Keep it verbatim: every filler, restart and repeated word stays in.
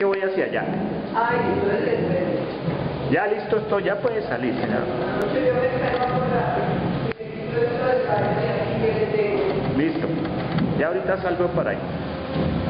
que voy hacia allá. Ay, entonces espere. Ya listo estoy, ya puede salir, señor. Yo me encargo ahora. Necesito esto de saber de aquí que le tengo. Listo. Ya ahorita salgo por ahí.